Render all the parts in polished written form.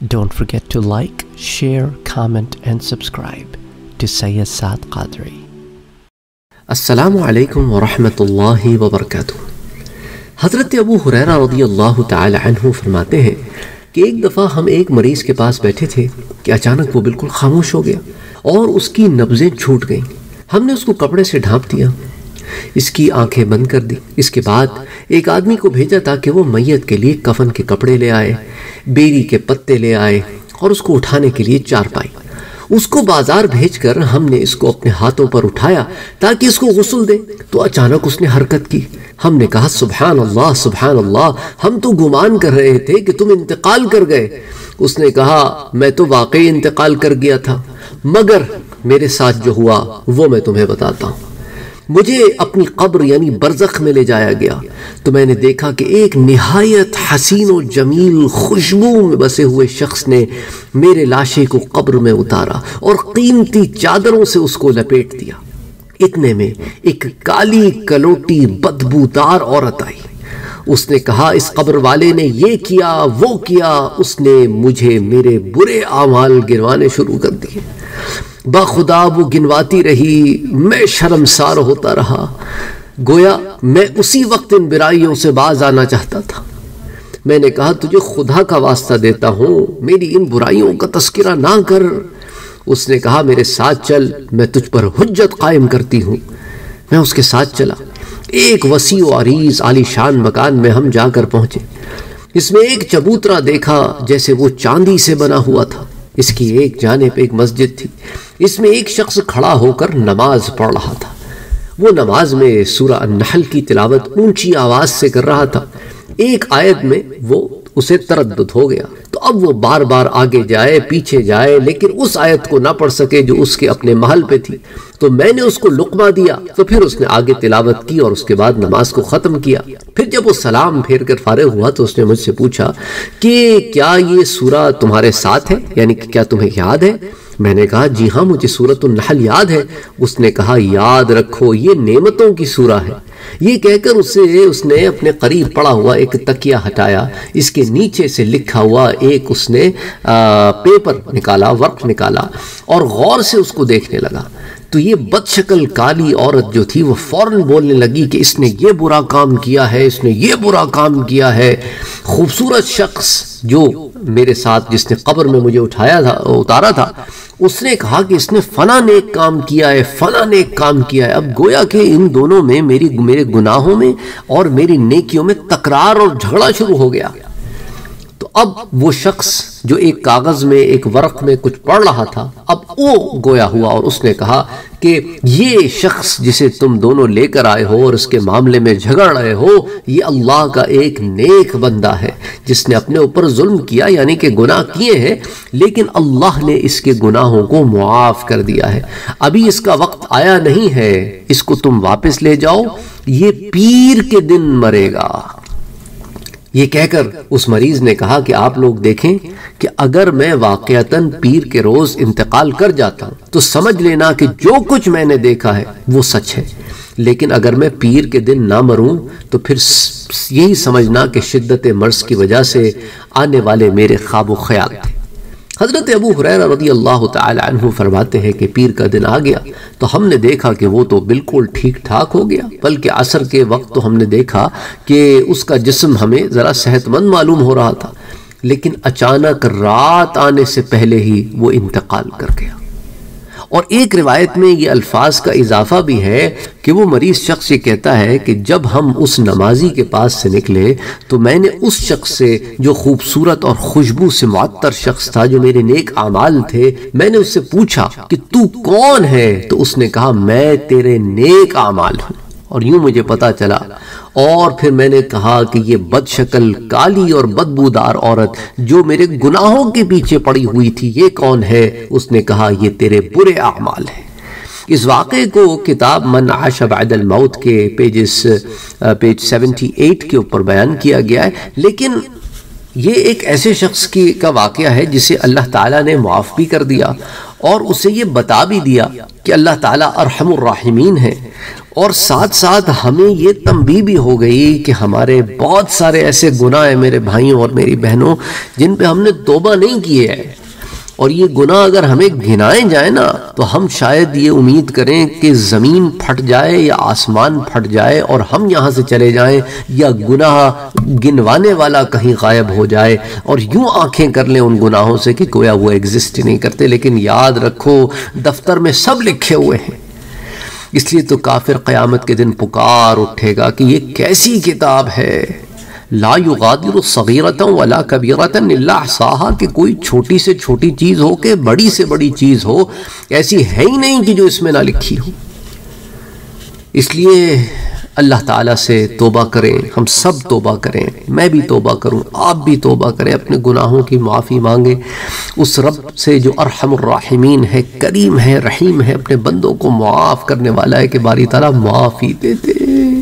Don't forget to like, share, comment and subscribe to Sayyid Saad Qadri. السلام علیکم ورحمۃ اللہ وبرکاتہ۔ حضرت ابو ہریرہ رضی اللہ تعالی عنہ فرماتے ہیں کہ ایک دفعہ ہم ایک مریض کے پاس بیٹھے تھے کہ اچانک وہ بالکل خاموش ہو گیا اور اس کی نبضیں چھوٹ گئیں۔ ہم نے اس کو کپڑے سے ڈھانپ دیا، اس کی آنکھیں بند کر دی۔ اس کے بعد ایک آدمی کو بھیجا تاکہ وہ میت کے لیے کفن کے کپڑے لے آئے، بیری کے پتے لے آئے اور اس کو اٹھانے کے لیے چارپائی۔ اس کو بازار بھیج کر ہم نے اس کو اپنے ہاتھوں پر اٹھایا تاکہ اس کو غسل دے، تو اچانک اس نے حرکت کی۔ ہم نے کہا سبحان اللہ سبحان اللہ، ہم تو گمان کر رہے تھے کہ تم انتقال کر گئے۔ اس نے کہا میں تو واقعی انتقال کر گیا تھا، مگر میرے ساتھ جو ہوا وہ میں تمہیں بتاتا ہوں۔ مجھے اپنی قبر یعنی برزخ میں لے جایا گیا تو میں نے دیکھا کہ ایک نہایت حسین و جمیل خوشبو میں بسے ہوئے شخص نے میرے لاشے کو قبر میں اتارا اور قیمتی چادروں سے اس کو لپیٹ دیا۔ اتنے میں ایک کالی کلوٹی بدبودار عورت آئی۔ اس نے کہا اس قبر والے نے یہ کیا وہ کیا، اس نے مجھے میرے برے اعمال گنوانے شروع کر دیے۔ باخدا وہ گنواتی رہی، میں شرمسار ہوتا رہا، گویا میں اسی وقت ان برائیوں سے باز آنا چاہتا تھا۔ میں نے کہا تجھے خدا کا واسطہ دیتا ہوں میری ان برائیوں کا تذکرہ نہ کر۔ اس نے کہا میرے ساتھ چل، میں تجھ پر حجت قائم کرتی ہوں۔ میں اس کے ساتھ چلا۔ ایک وسیع و عریض عالی شان مکان میں ہم جا کر پہنچے۔ اس میں ایک چبوترا دیکھا جیسے وہ چاندی سے بنا ہوا تھا۔ اس کی ایک جانب ایک مسجد تھی، اس میں ایک شخص کھڑا ہو کر نماز پڑھ رہا تھا۔ وہ نماز میں سورہ النحل کی تلاوت اونچی آواز سے کر رہا تھا۔ ایک آیت میں وہ اسے تردد ہو گیا تو اب وہ بار بار آگے جائے پیچھے جائے لیکن اس آیت کو نہ پڑھ سکے جو اس کے اپنے محل پہ تھی۔ تو میں نے اس کو لقمہ دیا تو پھر اس نے آگے تلاوت کی اور اس کے بعد نماز کو ختم کیا۔ پھر جب وہ سلام پھیر کر فارغ ہوا تو اس نے مجھ سے پوچھا کہ کیا یہ سورہ تمہارے ساتھ ہے، یعنی کہ کیا تمہیں یاد ہے؟ میں نے کہا جی ہاں مجھے سورۃ النحل یاد ہے۔ اس نے کہا یاد رکھو یہ نعمتوں کی سورہ ہے۔ یہ کہہ کر اس نے اپنے قریب پڑا ہوا ایک تکیہ ہٹایا، اس کے نیچے سے لکھا ہوا ایک اس نے پیپر نکالا، ورق نکالا اور غور سے اس کو دیکھنے لگا۔ تو یہ بد شکل کالی عورت جو تھی وہ فوراً بولنے لگی کہ اس نے یہ برا کام کیا ہے، اس نے یہ برا کام کیا ہے۔ خوبصورت شخص جو میرے ساتھ جس نے قبر میں مجھے اتارا تھا، اس نے کہا کہ اس نے فلاں نیک کام کیا ہے، فلاں نیک کام کیا ہے۔ اب گویا کہ ان دونوں میں میرے گناہوں میں اور میری نیکیوں میں تکرار اور جھگڑا شروع ہو گیا۔ تو اب وہ شخص جو ایک کاغذ میں ایک ورق میں کچھ پڑھ رہا تھا اب وہ گویا ہوا اور اس نے کہا کہ یہ شخص جسے تم دونوں لے کر آئے ہو اور اس کے معاملے میں جھگڑ رہے ہو، یہ اللہ کا ایک نیک بندہ ہے جس نے اپنے اوپر ظلم کیا یعنی کہ گناہ کیے ہیں، لیکن اللہ نے اس کے گناہوں کو معاف کر دیا ہے۔ ابھی اس کا وقت آیا نہیں ہے، اس کو تم واپس لے جاؤ، یہ پیر کے دن مرے گا۔ یہ کہہ کر اس مریض نے کہا کہ آپ لوگ دیکھیں کہ اگر میں واقعتاً پیر کے روز انتقال کر جاتا ہوں تو سمجھ لینا کہ جو کچھ میں نے دیکھا ہے وہ سچ ہے، لیکن اگر میں پیر کے دن نہ مروں تو پھر یہی سمجھنا کہ شدت مرض کی وجہ سے آنے والے میرے خواب و خیال تھے۔ حضرت ابو ہریرہ رضی اللہ تعالی عنہ فرماتے ہیں کہ پیر کا دن آ گیا تو ہم نے دیکھا کہ وہ تو بالکل ٹھیک ٹھاک ہو گیا، بلکہ عصر کے وقت تو ہم نے دیکھا کہ اس کا جسم ہمیں ذرا صحت مند معلوم ہو رہا تھا، لیکن اچانک رات آنے سے پہلے ہی وہ انتقال کر گیا۔ اور ایک روایت میں یہ الفاظ کا اضافہ بھی ہے کہ وہ مریض شخص یہ کہتا ہے کہ جب ہم اس نمازی کے پاس سے نکلے تو میں نے اس شخص سے جو خوبصورت اور خوشبو سے معطر شخص تھا، جو میرے نیک اعمال تھے، میں نے اس سے پوچھا کہ تو کون ہے؟ تو اس نے کہا میں تیرے نیک اعمال ہوں۔ اور یوں مجھے پتا چلا، اور پھر میں نے کہا کہ یہ بد شکل کالی اور بدبودار عورت جو میرے گناہوں کے پیچھے پڑی ہوئی تھی یہ کون ہے؟ اس نے کہا یہ تیرے برے اعمال ہیں۔ اس واقعے کو کتاب من عاش بعد الموت کے پیج 78 کے اوپر بیان کیا گیا ہے، لیکن یہ ایک ایسے شخص کا واقعہ ہے جسے اللہ تعالیٰ نے معاف بھی کر دیا اور اسے یہ بتا بھی دیا کہ اللہ تعالیٰ ارحم الراحمین ہے، اور ساتھ ساتھ ہمیں یہ تنبیہ بھی ہو گئی کہ ہمارے بہت سارے ایسے گناہ ہیں میرے بھائیوں اور میری بہنوں جن پہ ہم نے توبہ نہیں کی ہے، اور یہ گناہ اگر ہمیں گنائے جائیں نا تو ہم شاید یہ امید کریں کہ زمین پھٹ جائے یا آسمان پھٹ جائے اور ہم یہاں سے چلے جائیں، یا گناہ گنوانے والا کہیں غائب ہو جائے اور یوں آنکھیں کر لیں ان گناہوں سے کہ گویا وہ ایگزسٹ نہیں کرتے۔ لیکن یاد رکھو دفتر میں سب لکھے ہوئے ہیں، اس لیے تو کافر قیامت کے دن پکار اٹھے گا کہ یہ کیسی کتاب ہے، لا یغادر صغیرۃ ولا کبیرۃ الا احصاها، کہ کوئی چھوٹی سے چھوٹی چیز ہو کہ بڑی سے بڑی چیز ہو ایسی ہے ہی نہیں کہ جو اس میں نہ لکھی ہو۔ اس لیے اللہ تعالیٰ سے توبہ کریں، ہم سب توبہ کریں، میں بھی توبہ کروں، آپ بھی توبہ کریں، اپنے گناہوں کی معافی مانگیں اس رب سے جو ارحم الراحمین ہے، کریم ہے، رحیم ہے، اپنے بندوں کو معاف کرنے والا ہے، کہ باری تعالیٰ معافی دے دے،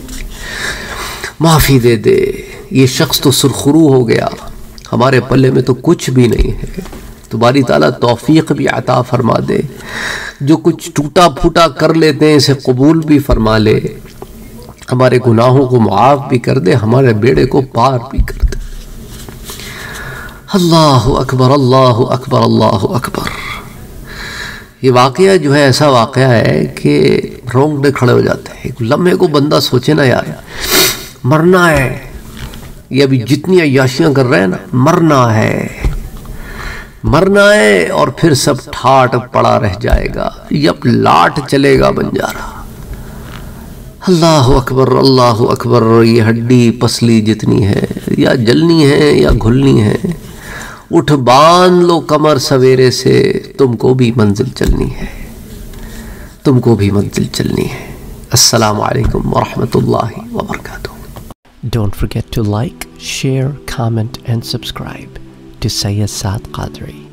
معافی دے دے۔ یہ شخص تو سرخرو ہو گیا، ہمارے پلے میں تو کچھ بھی نہیں ہے، تو باری تعالیٰ توفیق بھی عطا فرما دے، جو کچھ ٹوٹا پھوٹا کر لیتے ہیں اسے قبول بھی فرما لے، ہمارے گناہوں کو معاف بھی کر دے، ہمارے بیڑے کو پار بھی کر دے۔ اللہ اکبر، اللہ اکبر، اللہ اکبر۔ یہ واقعہ جو ہے ایسا واقعہ ہے کہ رونگٹے کھڑے ہو جاتے ہیں۔ ایک لمحے کو بندہ سوچے نا یار مرنا ہے، یہ ابھی جتنی عیاشیاں کر رہے ہیں نا، مرنا ہے، مرنا ہے، اور پھر سب ٹھاٹ پڑا رہ جائے گا، جب لاٹ چلے گا بنجارا۔ اللہ اکبر، اللہ اکبر۔ یہ ہڈی پسلی جتنی ہے یا جلنی ہے یا گھلنی ہے، اٹھ باندھ لو کمر سویرے سے، تم کو بھی منزل چلنی ہے، تم کو بھی منزل چلنی ہے۔ السلام علیکم ورحمۃ اللہ وبرکاتہ۔ Don't forget to like, share, comment and subscribe to Sayyid Saad Qadri.